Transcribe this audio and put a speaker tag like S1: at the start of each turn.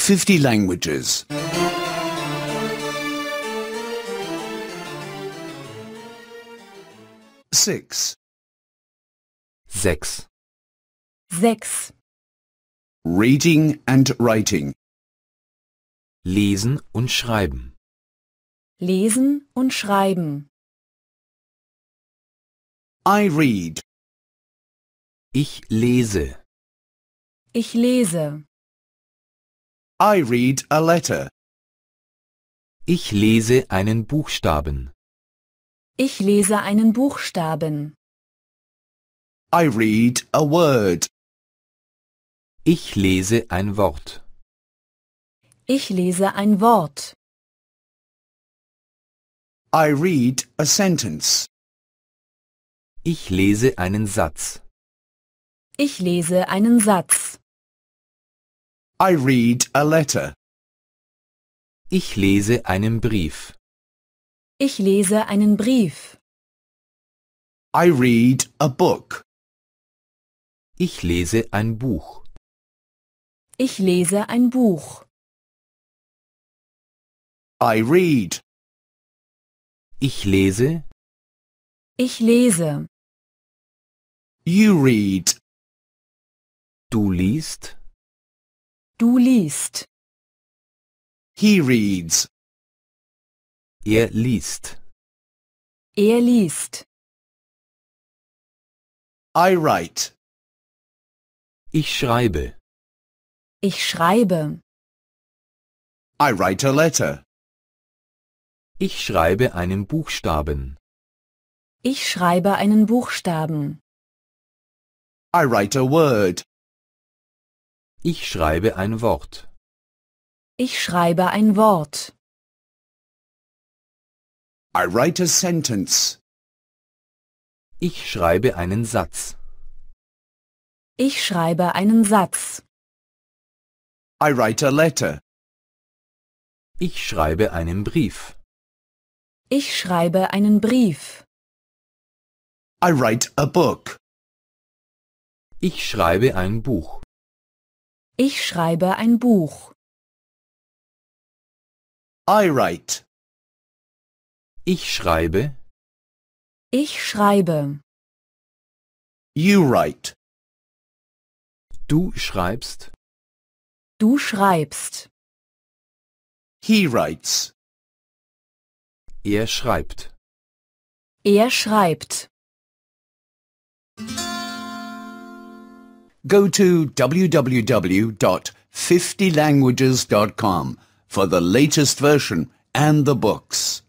S1: 50 languages. 6.
S2: 6.
S3: 6.
S1: Reading and writing.
S2: Lesen und schreiben.
S3: Lesen und schreiben.
S1: I read.
S2: Ich lese.
S3: Ich lese.
S1: I read a letter.
S2: Ich lese einen Buchstaben.
S3: Ich lese einen Buchstaben.
S1: I read a word.
S2: Ich lese ein Wort.
S3: Ich lese ein Wort.
S1: I read a sentence.
S2: Ich lese einen Satz.
S3: Ich lese einen Satz.
S1: I read a letter.
S2: Ich lese einen Brief.
S3: Ich lese einen Brief.
S1: I read a book.
S2: Ich lese ein Buch.
S3: Ich lese ein Buch.
S1: I read.
S2: Ich lese.
S3: Ich lese.
S1: You read.
S2: Du liest.
S3: Du liest.
S1: He reads.
S2: Er liest.
S3: Er liest.
S1: I write.
S2: Ich schreibe.
S3: Ich schreibe.
S1: I write a letter.
S2: Ich schreibe einen Buchstaben.
S3: Ich schreibe einen Buchstaben.
S1: I write a word.
S2: Ich schreibe ein Wort.
S3: Ich schreibe ein Wort.
S1: I write a sentence.
S2: Ich schreibe einen Satz.
S3: Ich schreibe einen Satz.
S1: I write a letter.
S2: Ich schreibe einen Brief.
S3: Ich schreibe einen Brief.
S1: I write a book.
S2: Ich schreibe ein Buch.
S3: Ich schreibe ein Buch.
S1: I write.
S2: Ich schreibe.
S3: Ich schreibe.
S1: You write.
S2: Du schreibst.
S3: Du schreibst.
S1: He writes.
S2: Er schreibt.
S3: Er schreibt.
S1: Go to www.50languages.com for the latest version and the books.